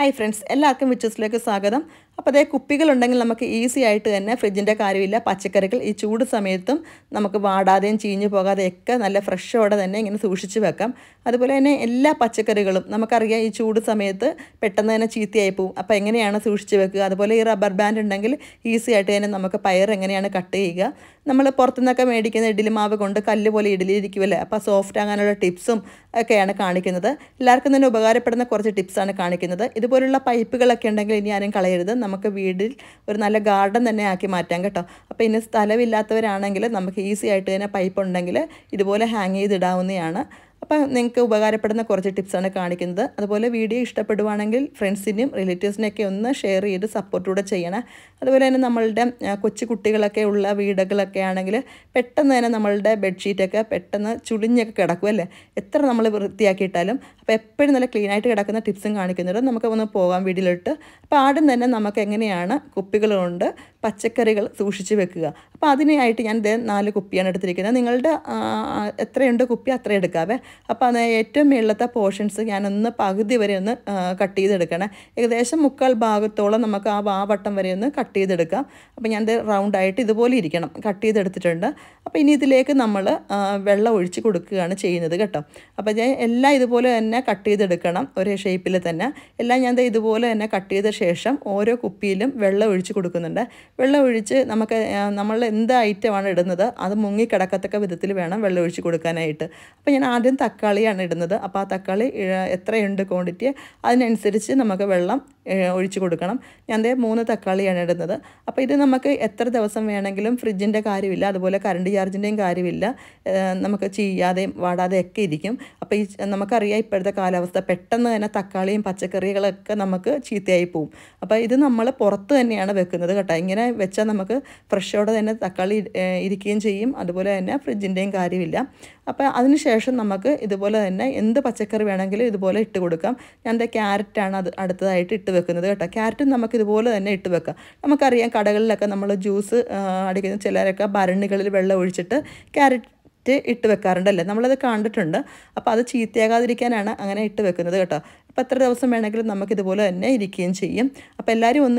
Hi friends, എല്ലാവർക്കും വിച്ചസിലേക്ക് സ്വാഗതം. അപ്പോൾ അതേ കുപ്പികളുണ്ടെങ്കിൽ നമുക്ക് ഈസി ആയിട്ട് തന്നെ ഫ്രിഡ്ജിൻ്റെ കാര്യമില്ല, പച്ചക്കറികൾ ഈ ചൂട് സമയത്തും നമുക്ക് വാടാതെയും ചീഞ്ഞു പോകാതെയൊക്കെ നല്ല ഫ്രഷോടെ തന്നെ ഇങ്ങനെ സൂക്ഷിച്ച് വെക്കാം. അതുപോലെ തന്നെ എല്ലാ പച്ചക്കറികളും നമുക്കറിയാം ഈ ചൂട് സമയത്ത് പെട്ടെന്ന് തന്നെ ചീത്തയായി പോകും. അപ്പോൾ എങ്ങനെയാണ് സൂക്ഷിച്ച് വെക്കുക? അതുപോലെ ഈ റബ്ബർ ബാൻഡ് ഉണ്ടെങ്കിൽ ഈസി ആയിട്ട് തന്നെ നമുക്ക് പയർ എങ്ങനെയാണ് കട്ട് ചെയ്യുക? നമ്മൾ പുറത്തുനിന്നൊക്കെ മേടിക്കുന്ന ഇഡ്ഡലി മാവ് കൊണ്ട് കല്ല് പോലെ ഇഡ്ഡലി ഇരിക്കുമല്ലേ, അപ്പോൾ സോഫ്റ്റ് ആകാനുള്ള ടിപ്സും ഒക്കെയാണ് കാണിക്കുന്നത്. എല്ലാവർക്കും തന്നെ ഉപകാരപ്പെടുന്ന കുറച്ച് ടിപ്സാണ് കാണിക്കുന്നത്. ഇതുപോലുള്ള പൈപ്പുകളൊക്കെ ഉണ്ടെങ്കിൽ ഇനി ആരും കളയരുത്, നമുക്ക് വീട്ടിൽ ഒരു നല്ല ഗാർഡൻ തന്നെ ആക്കി മാറ്റാം കേട്ടോ. അപ്പോൾ ഇനി സ്ഥലമില്ലാത്തവരാണെങ്കിൽ നമുക്ക് ഈസി ആയിട്ട് തന്നെ പൈപ്പ് ഉണ്ടെങ്കിൽ ഇതുപോലെ ഹാങ് ചെയ്തിടാവുന്നതാണ്. അപ്പോൾ നിങ്ങൾക്ക് ഉപകാരപ്പെടുന്ന കുറച്ച് ടിപ്സാണ് കാണിക്കുന്നത്. അതുപോലെ വീഡിയോ ഇഷ്ടപ്പെടുവാണെങ്കിൽ ഫ്രണ്ട്സിനും റിലേറ്റീവ്സിനെയൊക്കെ ഒന്ന് ഷെയർ ചെയ്ത് സപ്പോർട്ടൂടെ ചെയ്യണം. അതുപോലെ തന്നെ നമ്മളുടെ കൊച്ചു കുട്ടികളൊക്കെ ഉള്ള വീടുകളൊക്കെ ആണെങ്കിൽ പെട്ടെന്ന് തന്നെ നമ്മളുടെ ബെഡ്ഷീറ്റൊക്കെ പെട്ടെന്ന് ചുളിഞ്ഞൊക്കെ കിടക്കും അല്ലേ, എത്ര നമ്മൾ വൃത്തിയാക്കിയിട്ടാലും. അപ്പോൾ എപ്പോഴും നല്ല ക്ലീനായിട്ട് കിടക്കുന്ന ടിപ്സും കാണിക്കുന്നുണ്ട്. നമുക്ക് ഒന്ന് പോകാം വീഡിയോയിലിട്ട്. അപ്പോൾ ആദ്യം തന്നെ നമുക്ക് എങ്ങനെയാണ് കുപ്പികൾ കൊണ്ട് പച്ചക്കറികൾ സൂക്ഷിച്ച് വെക്കുക. അപ്പോൾ അതിനായിട്ട് ഞാൻ 4 കുപ്പിയാണ് എടുത്തിരിക്കുന്നത്. നിങ്ങളുടെ എത്രയുണ്ട് കുപ്പി അത്ര എടുക്കാവേ. അപ്പോൾ അത് ഏറ്റവും മുകളിലത്തെ പോർഷൻസ് ഞാനൊന്ന് പകുതി വരെ ഒന്ന് കട്ട് ചെയ്തെടുക്കണം. ഏകദേശം 3/4 ഭാഗത്തോളം നമുക്ക് ആ വട്ടം വരെ ഒന്ന് കട്ട് ചെയ്തെടുക്കാം. അപ്പോൾ ഞാൻ റൗണ്ടായിട്ട് ഇതുപോലെ ഇരിക്കണം കട്ട് ചെയ്തെടുത്തിട്ടുണ്ട്. അപ്പോൾ ഇനി ഇതിലേക്ക് നമ്മൾ വെള്ളം ഒഴിച്ച് കൊടുക്കുകയാണ് ചെയ്യുന്നത് കേട്ടോ. അപ്പോൾ ഞാൻ എല്ലാം ഇതുപോലെ തന്നെ കട്ട് ചെയ്തെടുക്കണം, ഒരേ ഷേപ്പിൽ തന്നെ എല്ലാം ഞാൻ ഇതുപോലെ തന്നെ കട്ട് ചെയ്ത ശേഷം ഓരോ കുപ്പിയിലും വെള്ളം ഒഴിച്ച് കൊടുക്കുന്നുണ്ട്. വെള്ളം ഒഴിച്ച് നമ്മൾ എന്ത് ഐറ്റമാണ് ഇടുന്നത് അത് മുങ്ങിക്കിടക്കത്തക്ക വിധത്തിൽ വേണം വെള്ളം ഒഴിച്ച് കൊടുക്കാനായിട്ട്. അപ്പോൾ ഞാൻ ആദ്യം തക്കാളിയാണ് ഇടുന്നത്. അപ്പോൾ ആ തക്കാളി എത്രയുണ്ട് ക്വാണ്ടിറ്റി അതിനനുസരിച്ച് നമുക്ക് വെള്ളം ഒഴിച്ച് കൊടുക്കണം. ഞാൻ 3 തക്കാളിയാണ് ഇടുന്നത്. അപ്പോൾ ഇത് നമുക്ക് എത്ര ദിവസം വേണമെങ്കിലും ഫ്രിഡ്ജിൻ്റെ കാര്യമില്ല, അതുപോലെ കറണ്ട് ചാർജിൻ്റെയും കാര്യമില്ല, നമുക്ക് ചീയാതെയും വാടാതെയൊക്കെ ഇരിക്കും. അപ്പോൾ നമുക്കറിയാം ഇപ്പോഴത്തെ കാലാവസ്ഥ പെട്ടെന്ന് തന്നെ തക്കാളിയും പച്ചക്കറികളൊക്കെ നമുക്ക് ചീത്തയായി പോവും. അപ്പോൾ ഇത് നമ്മൾ പുറത്ത് തന്നെയാണ് വെക്കുന്നത് കേട്ടോ. ഇങ്ങനെ വെച്ചാൽ നമുക്ക് ഫ്രഷോടെ തന്നെ തക്കാളി ഇരിക്കുകയും ചെയ്യും, അതുപോലെ തന്നെ ഫ്രിഡ്ജിൻ്റെയും കാര്യമില്ല. അപ്പോൾ അതിനുശേഷം നമുക്ക് ഇതുപോലെ തന്നെ എന്ത് പച്ചക്കറി വേണമെങ്കിലും ഇതുപോലെ ഇട്ട് കൊടുക്കാം. ഞാൻ ക്യാരറ്റാണ് അടുത്തതായിട്ട് ഇട്ട് വെക്കുന്നത് കേട്ടോ. ക്യാരറ്റും നമുക്ക് ഇതുപോലെ തന്നെ ഇട്ട് വെക്കാം. നമുക്കറിയാം കടകളിലൊക്കെ നമ്മൾ ജ്യൂസ് അടിക്കുന്ന ചിലരൊക്കെ ഭരണികളിൽ വെള്ളം ഒഴിച്ചിട്ട് ക്യാരറ്റ് ഇട്ട് വെക്കാറുണ്ടല്ലേ, നമ്മളത് കണ്ടിട്ടുണ്ട്. അപ്പോൾ അത് ചീത്തയാകാതിരിക്കാനാണ് അങ്ങനെ ഇട്ട് വെക്കുന്നത് കേട്ടോ. അപ്പോൾ എത്ര ദിവസം വേണമെങ്കിലും നമുക്കിതുപോലെ തന്നെ ഇരിക്കുകയും ചെയ്യും. അപ്പോൾ എല്ലാവരും ഒന്ന്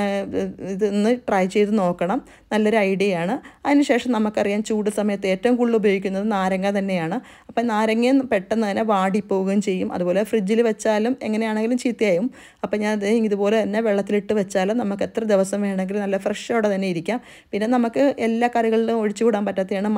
ഇതൊന്ന് ട്രൈ ചെയ്ത് നോക്കണം, നല്ലൊരു ഐഡിയയാണ്. അതിനുശേഷം നമുക്കറിയാം ചൂട് സമയത്ത് ഏറ്റവും കൂടുതൽ ഉപയോഗിക്കുന്നത് നാരങ്ങ തന്നെയാണ്. അപ്പോൾ നാരങ്ങയും പെട്ടെന്ന് തന്നെ വാടിപ്പോവുകയും ചെയ്യും, അതുപോലെ ഫ്രിഡ്ജിൽ വെച്ചാലും എങ്ങനെയാണെങ്കിലും ചീത്തയായും. അപ്പോൾ ഞാൻ ഇതുപോലെ തന്നെ വെള്ളത്തിലിട്ട് വെച്ചാലും നമുക്ക് എത്ര ദിവസം വേണമെങ്കിലും നല്ല ഫ്രഷോടെ തന്നെ ഇരിക്കാം. പിന്നെ നമുക്ക് എല്ലാ കറികളിലും ഒഴിച്ചു കൂടാൻ പറ്റാത്തതാണ്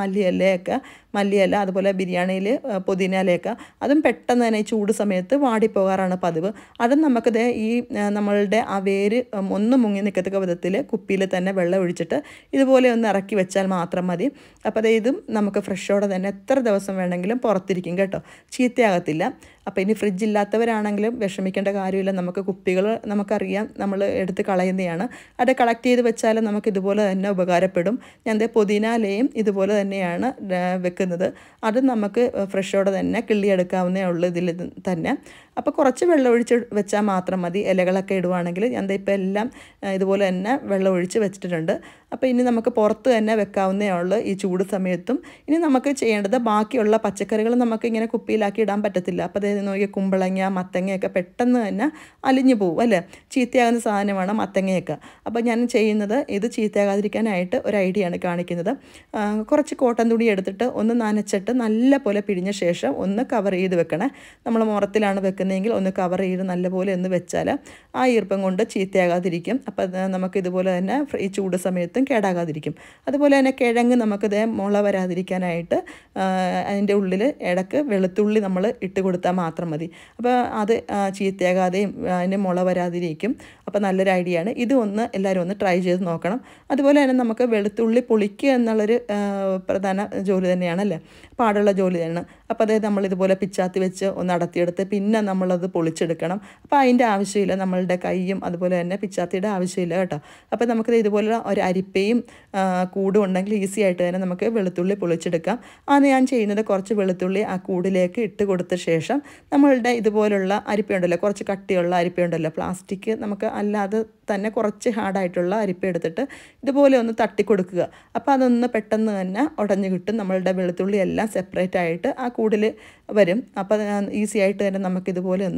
മല്ലിയില, അതുപോലെ ബിരിയാണിയിൽ പുതിന ഇലയൊക്കെ, അതും പെട്ടെന്ന് തന്നെ ഈ ചൂട് സമയത്ത് വാടിപ്പോകാറാണ് പതിവ്. അതും നമുക്കിത് ഈ നമ്മളുടെ ആ വേര് ഒന്ന് മുങ്ങി നിൽക്കത്തക്ക വിധത്തിൽ കുപ്പിയിൽ തന്നെ വെള്ളം ഒഴിച്ചിട്ട് ഇതുപോലെ ഒന്ന് ഇറക്കി വെച്ചാൽ മാത്രം മതി. അപ്പോൾ ഇതും നമുക്ക് ഫ്രഷോടെ തന്നെ എത്ര ദിവസം വേണമെങ്കിലും പുറത്തിരിക്കും കേട്ടോ, ചീത്തയാകത്തില്ല. അപ്പോൾ ഇനി ഫ്രിഡ്ജ് ഇല്ലാത്തവരാണെങ്കിലും വിഷമിക്കേണ്ട കാര്യമില്ല. നമുക്ക് കുപ്പികൾ നമുക്കറിയാം നമ്മൾ എടുത്ത് കളയുന്നതാണ്, അത് കളക്ട് ചെയ്ത് വെച്ചാൽ നമുക്ക് ഇതുപോലെ തന്നെ ഉപകാരപ്പെടും. ഞാൻ പുതിന ഇലയും ഇതുപോലെ തന്നെയാണ് വെക്കുന്നത്. അത് നമുക്ക് ഫ്രഷോടെ തന്നെ കിള്ളിയെടുക്കാവുന്നേ ഉള്ളൂ ഇതിൽ തന്നെ. അപ്പോൾ കുറച്ച് വെള്ളം ഒഴിച്ച് വെച്ചാൽ മാത്രം മതി. ഇലകളൊക്കെ ഇടുവാണെങ്കിൽ ഞാൻ ഇപ്പോൾ എല്ലാം ഇതുപോലെ തന്നെ വെള്ളം ഒഴിച്ച് വെച്ചിട്ടുണ്ട്. അപ്പോൾ ഇനി നമുക്ക് പുറത്ത് തന്നെ വെക്കാവുന്നേ ഉള്ളൂ ഈ ചൂട് സമയത്തും. ഇനി നമുക്ക് ചെയ്യേണ്ടത് ബാക്കിയുള്ള പച്ചക്കറികൾ നമുക്ക് ഇങ്ങനെ കുപ്പിയിലാക്കി ഇടാൻ പറ്റത്തില്ല. അപ്പോൾ നോക്കിയാൽ കുമ്പളങ്ങ മത്തങ്ങയൊക്കെ പെട്ടെന്ന് തന്നെ അലിഞ്ഞു പോകും അല്ലേ, ചീത്തയാകുന്ന സാധനമാണ് മത്തങ്ങയൊക്കെ. അപ്പോൾ ഞാൻ ചെയ്യുന്നത് ഇത് ചീത്തയാകാതിരിക്കാനായിട്ട് ഒരു ഐഡിയ ആണ് കാണിക്കുന്നത്. കുറച്ച് കോട്ടൺ തുണി എടുത്തിട്ട് ഒന്ന് നനച്ചിട്ട് നല്ല പോലെ പിഴിഞ്ഞ ശേഷം ഒന്ന് കവർ ചെയ്ത് വെക്കണേ. നമ്മൾ മുറത്തിലാണ് വെക്കുന്നതെങ്കിൽ ഒന്ന് കവർ ചെയ്ത് നല്ലപോലെ ഒന്ന് വെച്ചാൽ ആ ഈർപ്പം കൊണ്ട് ചീത്തയാകാതിരിക്കും. അപ്പോൾ നമുക്ക് ഇതുപോലെ തന്നെ ഈ ചൂട് സമയത്തും കേടാകാതിരിക്കും. അതുപോലെ തന്നെ കിഴങ്ങ് നമുക്കിത് മുള വരാതിരിക്കാനായിട്ട് അതിൻ്റെ ഉള്ളിൽ ഇടയ്ക്ക് വെളുത്തുള്ളി നമ്മൾ ഇട്ട് കൊടുത്താൽ മാത്രം മതി. അപ്പോൾ അത് ചീത്തയാകാതെയും അതിന് മുള വരാതിരിക്കും. അപ്പോൾ നല്ലൊരു ഐഡിയ ആണ്. ഇത് എല്ലാവരും ഒന്ന് ട്രൈ ചെയ്ത് നോക്കണം. അതുപോലെ തന്നെ നമുക്ക് വെളുത്തുള്ളി പൊളിക്കുക എന്നുള്ളൊരു പ്രധാന ജോലി തന്നെയാണല്ലേ, പാടുള്ള ജോലിയാണ്. അപ്പോൾ നമ്മളിതുപോലെ പിച്ചാത്തി വെച്ച് ഒന്ന് അടത്തിയെടുത്ത് പിന്നെ നമ്മളത് പൊളിച്ചെടുക്കണം. അപ്പോൾ അതിൻ്റെ ആവശ്യമില്ല, നമ്മളുടെ കൈയും അതുപോലെ തന്നെ പിച്ചാത്തിയുടെ ആവശ്യമില്ല കേട്ടോ. അപ്പോൾ നമുക്കിത് ഇതുപോലെ ഒരു അരിപ്പയും കൂടും ഉണ്ടെങ്കിൽ ഈസി ആയിട്ട് തന്നെ നമുക്ക് വെളുത്തുള്ളി പൊളിച്ചെടുക്കാം. അത് ഞാൻ ചെയ്യുന്നത് കുറച്ച് വെളുത്തുള്ളി ആ കൂടിലേക്ക് ഇട്ട് കൊടുത്ത ശേഷം നമ്മളുടെ ഇതുപോലുള്ള അരിപ്പയുണ്ടല്ലോ, കുറച്ച് കട്ടിയുള്ള അരിപ്പയുണ്ടല്ലോ, പ്ലാസ്റ്റിക് നമുക്ക് അല്ലാതെ തന്നെ കുറച്ച് ഹാർഡായിട്ടുള്ള അരിപ്പ എടുത്തിട്ട് ഇതുപോലെ ഒന്ന് തട്ടിക്കൊടുക്കുക. അപ്പോൾ അതൊന്ന് പെട്ടെന്ന് തന്നെ ഉടഞ്ഞു കിട്ടും. നമ്മളുടെ വെളുത്തുള്ളി എല്ലാം സെപ്പറേറ്റ് ആയിട്ട് ആ കൂടിൽ വരും. അപ്പോൾ ഈസി ആയിട്ട് തന്നെ നമുക്കിതുപോലെ ഒന്ന്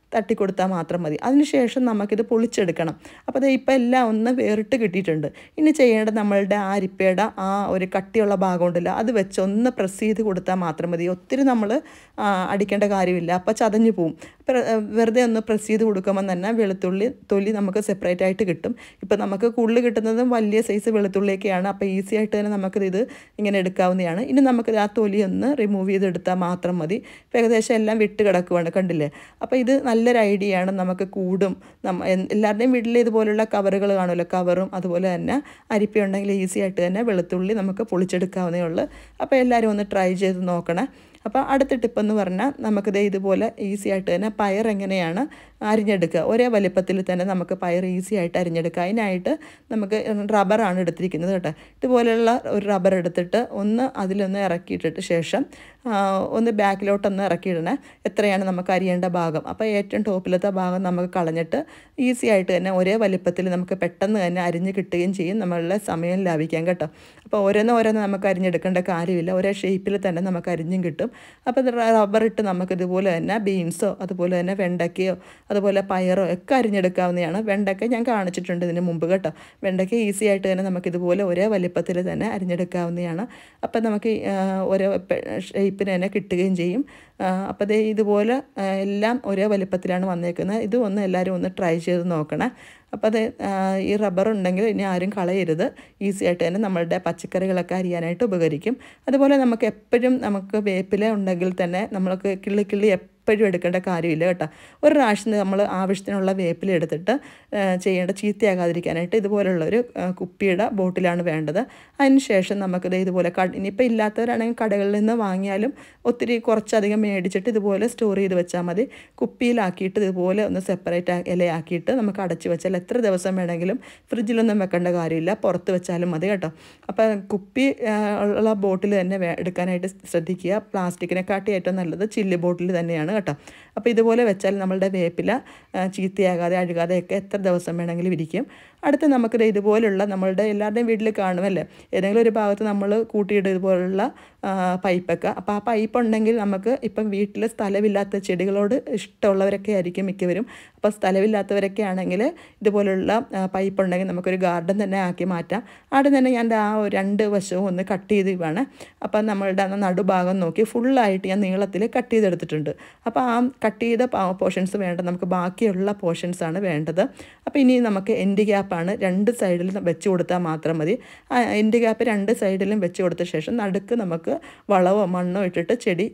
തട്ടിക്കൊടുത്താൽ മാത്രം മതി. അതിനുശേഷം നമുക്കിത് പൊളിച്ചെടുക്കണം. അപ്പോൾ ദേ ഇപ്പോൾ എല്ലാം ഒന്ന് വേറിട്ട് കിട്ടിയിട്ടുണ്ട്. ഇനി ചെയ്യേണ്ടത് നമ്മളുടെ ആ അരിപ്പയുടെ ആ ഒരു കട്ടിയുള്ള ഭാഗം ഉണ്ടല്ലോ, അത് വെച്ച് ഒന്ന് പ്രസ് ചെയ്ത് കൊടുത്താൽ മാത്രം മതി. ഒത്തിരി നമ്മൾ അടിക്കേണ്ട കാര്യമില്ല, അപ്പോൾ ചതഞ്ഞു പോവും. വെറുതെ ഒന്ന് പ്രസ് ചെയ്ത് കൊടുക്കുമ്പോൾ തന്നെ വെളുത്തുള്ളി തൊലി നമുക്ക് സെപ്പറേറ്റ് ആയിട്ട് കിട്ടും. ഇപ്പോൾ നമുക്ക് കൂടുതൽ കിട്ടുന്നതും വലിയ സൈസ് വെളുത്തുള്ളിയൊക്കെയാണ്. അപ്പോൾ ഈസി ആയിട്ട് തന്നെ നമുക്കിത് ഇങ്ങനെ എടുക്കാവുന്നതാണ്. ഇനി നമുക്കിത് ആ തൊലി ഒന്ന് റിമൂവ് ചെയ്തെടുത്താൽ മാത്രം മതി. ഇപ്പോൾ ഏകദേശം എല്ലാം വിട്ട് കിടക്കുവാണ്, കണ്ടില്ലേ? അപ്പോൾ ഇത് നല്ലൊരു ഐഡിയ ആണ്. നമുക്ക് കൂടും എല്ലാവരുടെയും വീട്ടിൽ ഇതുപോലുള്ള കവറുകൾ കാണുമല്ലോ, കവറും അതുപോലെ തന്നെ അരിപ്പയുണ്ടെങ്കിൽ ഈസി ആയിട്ട് തന്നെ വെളുത്തുള്ളി നമുക്ക് പൊളിച്ചെടുക്കാവുന്നേ ഉള്ളൂ. അപ്പോൾ എല്ലാവരും ഒന്ന് ട്രൈ ചെയ്ത് നോക്കണേ. അപ്പോൾ അടുത്ത ടിപ്പെന്ന് പറഞ്ഞാൽ നമുക്കിത് ഇതുപോലെ ഈസി ആയിട്ട് തന്നെ പയർ എങ്ങനെയാണ് അരിഞ്ഞെടുക്കുക, ഒരേ വലിപ്പത്തിൽ തന്നെ നമുക്ക് പയർ ഈസി ആയിട്ട് അരിഞ്ഞെടുക്കുക. അതിനായിട്ട് നമുക്ക് റബ്ബറാണ് എടുത്തിരിക്കുന്നത് കേട്ടോ. ഇതുപോലെയുള്ള ഒരു റബ്ബർ എടുത്തിട്ട് ഒന്ന് അതിലൊന്ന് ഇറക്കിയിട്ടിട്ട് ശേഷം ഒന്ന് ബാക്കിലോട്ടൊന്ന് ഇറക്കിയിടണേ, എത്രയാണ് നമുക്ക് അരിയേണ്ട ഭാഗം. അപ്പോൾ ഏറ്റവും ടോപ്പിലത്തെ ഭാഗം നമുക്ക് കളഞ്ഞിട്ട് ഈസി ആയിട്ട് തന്നെ ഒരേ വലിപ്പത്തിൽ നമുക്ക് പെട്ടെന്ന് തന്നെ അരിഞ്ഞ് കിട്ടുകയും ചെയ്യും, നമ്മളുടെ സമയം ലാഭിക്കാം കേട്ടോ. അപ്പോൾ ഓരോന്ന് നമുക്ക് അരിഞ്ഞെടുക്കേണ്ട കാര്യമില്ല, ഒരേ ഷേപ്പിൽ തന്നെ നമുക്ക് അരിഞ്ഞും കിട്ടും. അപ്പോൾ റബ്ബർ ഇട്ട് നമുക്കിതുപോലെ തന്നെ ബീൻസോ അതുപോലെ തന്നെ വെണ്ടയ്ക്കയോ അതുപോലെ പയറോ ഒക്കെ അരിഞ്ഞെടുക്കാവുന്നതാണ്. വെണ്ടയ്ക്ക ഞാൻ കാണിച്ചിട്ടുണ്ട് ഇതിന് മുമ്പ് കേട്ടോ. വെണ്ടയ്ക്ക ഈസി ആയിട്ട് തന്നെ നമുക്കിതുപോലെ ഒരേ വലിപ്പത്തിൽ തന്നെ അരിഞ്ഞെടുക്കാവുന്നതാണ്. അപ്പോൾ നമുക്ക് ഓരോ ഷേപ്പിന് തന്നെ കിട്ടുകയും ചെയ്യും. അപ്പോൾ ദേ ഇതുപോലെ എല്ലാം ഒരേ വലിപ്പത്തിലാണ് വന്നേക്കുന്നത്. ഇത് ഒന്ന് എല്ലാവരും ഒന്ന് ട്രൈ ചെയ്ത് നോക്കണേ. അപ്പോൾ അത് ഈ റബ്ബർ ഉണ്ടെങ്കിൽ ഇനി ആരും കളയരുത്, ഈസി ആയിട്ട് തന്നെ നമ്മളുടെ പച്ചക്കറികളൊക്കെ അരിയാനായിട്ട് ഉപകരിക്കും. അതുപോലെ നമുക്ക് എപ്പോഴും നമുക്ക് വേപ്പില ഉണ്ടെങ്കിൽ തന്നെ നമ്മൾക്ക് കിള്ളി എപ്പോഴും എടുക്കേണ്ട കാര്യമില്ല കേട്ടോ. ഒരു പ്രാവശ്യം നമ്മൾ ആവശ്യത്തിനുള്ള വേപ്പില എടുത്തിട്ട് ചെയ്യേണ്ട ചീത്തയാകാതിരിക്കാനായിട്ട് ഇതുപോലുള്ളൊരു കുപ്പിയുടെ ബോട്ടിലാണ് വേണ്ടത്. അതിന് ശേഷം നമുക്കിത് ഇതുപോലെ ഇനിയിപ്പോൾ ഇല്ലാത്തവരാണെങ്കിൽ കടകളിൽ നിന്ന് വാങ്ങിയാലും ഒത്തിരി കുറച്ചധികം മേടിച്ചിട്ട് ഇതുപോലെ സ്റ്റോർ ചെയ്ത് വെച്ചാൽ മതി. കുപ്പിയിലാക്കിയിട്ട് ഇതുപോലെ ഒന്ന് സെപ്പറേറ്റ് ഇലയാക്കിയിട്ട് നമുക്ക് അടച്ച് വെച്ചാൽ എത്ര ദിവസം വേണമെങ്കിലും ഫ്രിഡ്ജിലൊന്നും വെക്കേണ്ട കാര്യമില്ല, പുറത്ത് വെച്ചാലും മതി കേട്ടോ. അപ്പോൾ കുപ്പി ഉള്ള ബോട്ടിൽ തന്നെ എടുക്കാനായിട്ട് ശ്രദ്ധിക്കുക. പ്ലാസ്റ്റിക്കിനെക്കാട്ടി ഏറ്റവും നല്ലത് ചില്ല് ബോട്ടിൽ തന്നെയാണ് കേട്ടോ. അപ്പോൾ ഇതുപോലെ വെച്ചാൽ നമ്മളുടെ വേപ്പില ചീത്തയാകാതെ അഴുകാതെയൊക്കെ എത്ര ദിവസം വേണമെങ്കിലും ഇരിക്കും. അടുത്ത് നമുക്കിത് ഇതുപോലുള്ള നമ്മളുടെ എല്ലാവരുടെയും വീട്ടിൽ കാണുമല്ലേ, ഏതെങ്കിലും ഒരു ഭാഗത്ത് നമ്മൾ കൂട്ടിയിടും ഇതുപോലുള്ള പൈപ്പൊക്കെ. അപ്പോൾ ആ പൈപ്പ് ഉണ്ടെങ്കിൽ നമുക്ക് ഇപ്പം വീട്ടിൽ സ്ഥലമില്ലാത്ത ചെടികളോട് ഇഷ്ടമുള്ളവരൊക്കെ ആയിരിക്കും മിക്കവരും. അപ്പോൾ സ്ഥലമില്ലാത്തവരൊക്കെ ആണെങ്കിൽ ഇതുപോലുള്ള പൈപ്പ് ഉണ്ടെങ്കിൽ നമുക്കൊരു ഗാർഡൻ തന്നെ ആക്കി മാറ്റാം. അവിടെ തന്നെ ഞാൻ ആ രണ്ട് വശവും ഒന്ന് കട്ട് ചെയ്ത് വേണം. അപ്പം നമ്മളുടെ നടുഭാഗം നോക്കി ഫുള്ളായിട്ട് ഞാൻ നീളത്തിൽ കട്ട് ചെയ്തെടുത്തിട്ടുണ്ട്. അപ്പോൾ ആ കട്ട് ചെയ്ത പോർഷൻസ് വേണ്ട, നമുക്ക് ബാക്കിയുള്ള പോർഷൻസാണ് വേണ്ടത്. അപ്പോൾ ഇനി നമുക്ക് എൻഡ് ഗ്യാപ്പാണ് രണ്ട് സൈഡിലും വെച്ച് കൊടുത്താൽ മാത്രം മതി. എൻഡ് ഗ്യാപ്പ് രണ്ട് സൈഡിലും വെച്ച് കൊടുത്ത ശേഷം നടുക്ക് നമുക്ക് വളമോ മണ്ണോ ഇട്ടിട്ട്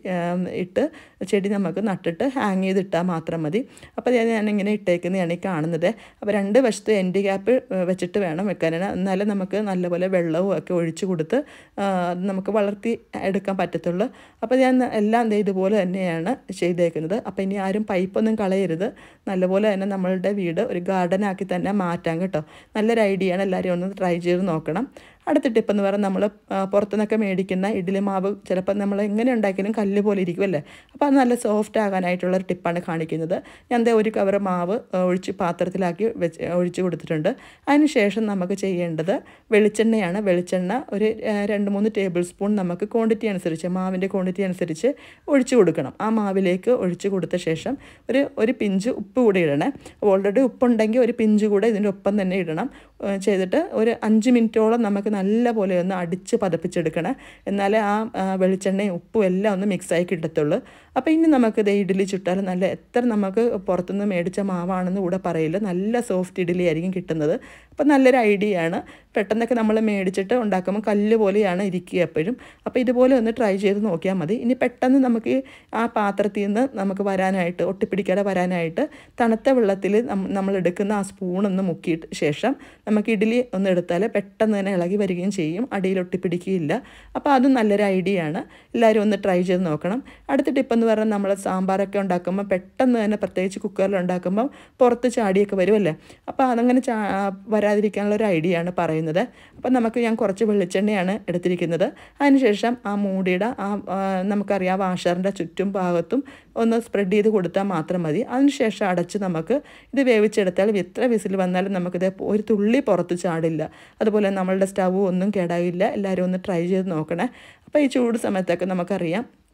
ചെടി നമുക്ക് നട്ടിട്ട് ഹാങ് ചെയ്തിട്ടാൽ മാത്രം മതി. അപ്പോൾ ഞാനിങ്ങനെ ഇട്ടേക്കുന്നതാണ് ഈ കാണുന്നത്. അപ്പോൾ രണ്ട് വശത്ത് എൻഡ് ഗ്യാപ്പ് വെച്ചിട്ട് വേണം വെക്കാനാണ്, എന്നാലും നമുക്ക് നല്ലപോലെ വെള്ളവും ഒക്കെ ഒഴിച്ച് കൊടുത്ത് നമുക്ക് വളർത്തി എടുക്കാൻ പറ്റത്തുള്ളൂ. അപ്പോൾ ഞാൻ എല്ലാം ഇതുപോലെ തന്നെയാണ് ചെയ്തേക്കുന്നത്. അപ്പോൾ ഇനി ആരും പൈപ്പൊന്നും കളയരുത്, നല്ലപോലെ തന്നെ നമ്മളുടെ വീട് ഒരു ഗാർഡനാക്കി തന്നെ മാറ്റാം കേട്ടോ. നല്ലൊരു ഐഡിയ ആണ്, എല്ലാവരും ഒന്ന് ട്രൈ ചെയ്ത് നോക്കണം. അടുത്ത ടിപ്പെന്ന് പറഞ്ഞാൽ നമ്മൾ പുറത്തുനിന്നൊക്കെ മേടിക്കുന്ന ഇഡ്ഡലി മാവ് ചിലപ്പോൾ നമ്മൾ എങ്ങനെ ഉണ്ടാക്കിയാലും കല്ല് പോലെ ഇരിക്കുമല്ലേ. അപ്പോൾ അത് നല്ല സോഫ്റ്റ് ആകാനായിട്ടുള്ളൊരു ടിപ്പാണ് കാണിക്കുന്നത്. ഞാൻ ഒരു കവർ മാവ് പാത്രത്തിലാക്കി ഒഴിച്ച് കൊടുത്തിട്ടുണ്ട്. അതിന് ശേഷം നമുക്ക് ചെയ്യേണ്ടത് വെളിച്ചെണ്ണയാണ്. വെളിച്ചെണ്ണ ഒരു 2-3 ടേബിൾ സ്പൂൺ നമുക്ക് ക്വാണ്ടിറ്റി അനുസരിച്ച്, മാവിൻ്റെ ക്വാണ്ടിറ്റി അനുസരിച്ച് ഒഴിച്ച് കൊടുക്കണം. ആ മാവിലേക്ക് ഒഴിച്ച് കൊടുത്ത ശേഷം ഒരു പിഞ്ച് ഉപ്പ് കൂടി ഇടണേ. ഓൾറെഡി ഉപ്പുണ്ടെങ്കിൽ ഒരു പിഞ്ച് കൂടെ ഇതിൻ്റെ ഒപ്പം തന്നെ ഇടണം. ചെയ്തിട്ട് ഒരു 5 മിനിറ്റോളം നമുക്ക് നല്ല പോലെ ഒന്ന് അടിച്ച് പതപ്പിച്ചെടുക്കണം. എന്നാലേ ആ വെളിച്ചെണ്ണയും ഉപ്പും എല്ലാം ഒന്ന് മിക്സായി കിട്ടത്തുള്ളൂ. അപ്പോൾ ഇനി നമുക്കിത് ഇഡ്ഡലി ചുട്ടാൽ എത്ര നമുക്ക് പുറത്തുനിന്ന് മേടിച്ച മാവാണെന്ന് കൂടെ പറയില്ല, നല്ല സോഫ്റ്റ് ഇഡ്ഡലി ആയിരിക്കും കിട്ടുന്നത്. അപ്പോൾ നല്ലൊരു ഐഡിയ ആണ്. പെട്ടെന്നൊക്കെ നമ്മൾ മേടിച്ചിട്ട് ഉണ്ടാക്കുമ്പോൾ കല്ല് പോലെയാണ് ഇരിക്കുക എപ്പോഴും. അപ്പോൾ ഇതുപോലെ ഒന്ന് ട്രൈ ചെയ്ത് നോക്കിയാൽ മതി. ഇനി പെട്ടെന്ന് നമുക്ക് ആ പാത്രത്തിൽ നിന്ന് നമുക്ക് വരാനായിട്ട്, ഒട്ടിപ്പിടിക്കാതെ വരാനായിട്ട് തണുത്ത വെള്ളത്തിൽ നമ്മൾ എടുക്കുന്ന ആ സ്പൂണൊന്ന് മുക്കിയിട്ട് ശേഷം നമുക്ക് ഇഡ്ഡലി ഒന്ന് എടുത്താൽ പെട്ടെന്ന് തന്നെ ഇളകി വരികയും ചെയ്യും, അടിയിൽ ഒട്ടിപ്പിടിക്കുകയില്ല. അപ്പോൾ അതും നല്ലൊരു ഐഡിയ ആണ്, എല്ലാവരും ഒന്ന് ട്രൈ ചെയ്ത് നോക്കണം. അടുത്ത ടിപ്പെന്ന് പറഞ്ഞാൽ നമ്മൾ സാമ്പാറൊക്കെ ഉണ്ടാക്കുമ്പോൾ പെട്ടെന്ന് തന്നെ, പ്രത്യേകിച്ച് കുക്കറിൽ ഉണ്ടാക്കുമ്പോൾ പുറത്ത് ചാടിയൊക്കെ വരുമല്ലേ. അപ്പോൾ അതങ്ങനെ വരാതിരിക്കാനുള്ള ഒരു ഐഡിയ ആണ് പറയുന്നത്. അപ്പോൾ ഞാൻ കുറച്ച് വെളിച്ചെണ്ണയാണ് എടുത്തിരിക്കുന്നത്. അതിനുശേഷം ആ മൂടിയുടെ നമുക്കറിയാം വാഷറിൻ്റെ ചുറ്റും ഭാഗത്തും ഒന്ന് സ്പ്രെഡ് ചെയ്ത് കൊടുത്താൽ മാത്രം മതി. അതിനുശേഷം അടച്ച് നമുക്ക് ഇത് വേവിച്ചെടുത്താൽ എത്ര വിസിൽ വന്നാലും നമുക്കിത് ഒരു തുള്ളി പുറത്ത് ചാടില്ല. അതുപോലെ നമ്മളുടെ സ്റ്റവ് ഒന്നും കേടാകില്ല. എല്ലാവരും ഒന്ന് ട്രൈ ചെയ്ത് നോക്കണേ. അപ്പോൾ ഈ ചൂട് സമയത്തൊക്കെ നമുക്കറിയാം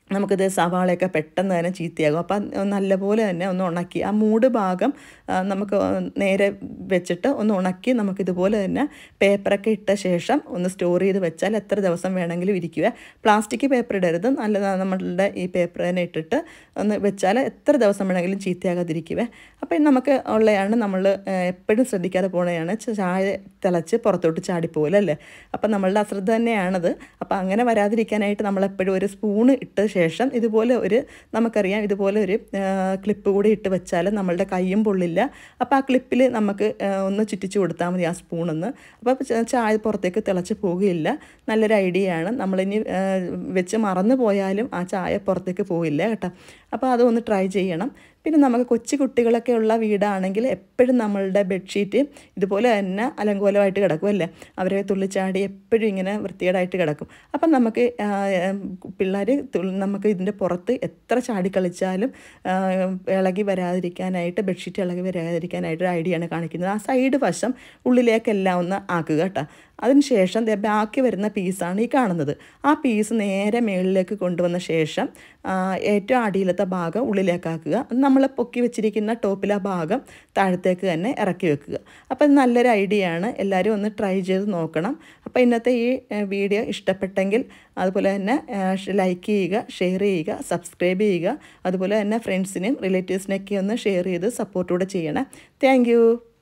നമുക്കിത് സവാളയൊക്കെ പെട്ടെന്ന് തന്നെ ചീത്തയാകും. അപ്പം നല്ലപോലെ തന്നെ ഒന്ന് ഉണക്കി ആ മൂട് ഭാഗം നമുക്ക് നേരെ വെച്ചിട്ട് ഒന്ന് ഉണക്കി നമുക്കിതുപോലെ തന്നെ പേപ്പറൊക്കെ ഇട്ട ശേഷം ഒന്ന് സ്റ്റോർ ചെയ്ത് വെച്ചാൽ എത്ര ദിവസം വേണമെങ്കിലും ഇരിക്കുക. പ്ലാസ്റ്റിക് പേപ്പർ ഇടരുത്, നല്ലതാണ് നമ്മളുടെ ഈ പേപ്പർ തന്നെ ഇട്ടിട്ട് ഒന്ന് വെച്ചാൽ എത്ര ദിവസം വേണമെങ്കിലും ചീത്തയാകാതിരിക്കുക. അപ്പം നമുക്ക് ഉള്ളതാണ് നമ്മൾ എപ്പോഴും ശ്രദ്ധിക്കാതെ പോകണതാണ് ചായ തിളച്ച് പുറത്തോട്ട് ചാടിപ്പോകലല്ലേ. അപ്പം നമ്മളുടെ അശ്രദ്ധ തന്നെയാണത്. അപ്പം അങ്ങനെ വരാതിരിക്കാനായിട്ട് നമ്മളെപ്പോഴും ഒരു സ്പൂണ് ഇട്ട ശേഷം ഇതുപോലെ നമുക്കറിയാം ഇതുപോലെ ഒരു ക്ലിപ്പ് കൂടി ഇട്ട് വെച്ചാൽ നമ്മളുടെ കയ്യും പൊള്ളില്ല. അപ്പോൾ ആ ക്ലിപ്പിൽ നമുക്ക് ഒന്ന് ചുറ്റിച്ച് കൊടുത്താൽ മതി ആ സ്പൂണൊന്ന്. അപ്പോൾ ചായ പുറത്തേക്ക് തിളച്ച് പോവുകയില്ല. നല്ലൊരു ഐഡിയ ആണ്. നമ്മളിനി വെച്ച് മറന്നു പോയാലും ആ ചായ പുറത്തേക്ക് പോവില്ല കേട്ടോ. അപ്പോൾ അതൊന്ന് ട്രൈ ചെയ്യണം. പിന്നെ നമുക്ക് കൊച്ചു കുട്ടികളൊക്കെ ഉള്ള വീടാണെങ്കിൽ എപ്പോഴും നമ്മളുടെ ബെഡ്ഷീറ്റ് ഇതുപോലെ തന്നെ അലങ്കോലമായിട്ട് കിടക്കുമല്ലേ. അവരെ തുള്ളിച്ചാടി എപ്പോഴും ഇങ്ങനെ വൃത്തികേടായിട്ട് കിടക്കും. അപ്പം നമുക്ക് പിള്ളേർ നമുക്ക് ഇതിൻ്റെ പുറത്ത് എത്ര ചാടി കളിച്ചാലും ഇളകി വരാതിരിക്കാനായിട്ട്, ബെഡ്ഷീറ്റ് ഇളകി വരാതിരിക്കാനായിട്ട് ഒരു ഐഡിയ ആണ് കാണിക്കുന്നത്. ആ സൈഡ് വശം ഉള്ളിലേക്കെല്ലാം ഒന്ന് ആക്കുക കേട്ടോ. അതിനുശേഷം ബാക്കി വരുന്ന പീസാണ് ഈ കാണുന്നത്. ആ പീസ് നേരെ മുകളിലേക്ക് കൊണ്ടുവന്ന ശേഷം ഏറ്റവും അടിയിലത്തെ ഭാഗം ഉള്ളിലേക്കാക്കുക. നമ്മൾ പൊക്കി വെച്ചിരിക്കുന്ന ടോപ്പിലെ ഭാഗം താഴത്തേക്ക് തന്നെ ഇറക്കി വെക്കുക. അപ്പം നല്ലൊരു ഐഡിയ ആണ്. എല്ലാവരും ഒന്ന് ട്രൈ ചെയ്ത് നോക്കണം. അപ്പോൾ ഇന്നത്തെ ഈ വീഡിയോ ഇഷ്ടപ്പെട്ടെങ്കിൽ അതുപോലെ തന്നെ ലൈക്ക് ചെയ്യുക, ഷെയർ ചെയ്യുക, സബ്സ്ക്രൈബ് ചെയ്യുക. അതുപോലെ തന്നെ ഫ്രണ്ട്സിനെയും റിലേറ്റീവ്സിനെയൊക്കെ ഒന്ന് ഷെയർ ചെയ്ത് സപ്പോർട്ടൂടെ ചെയ്യണം. താങ്ക്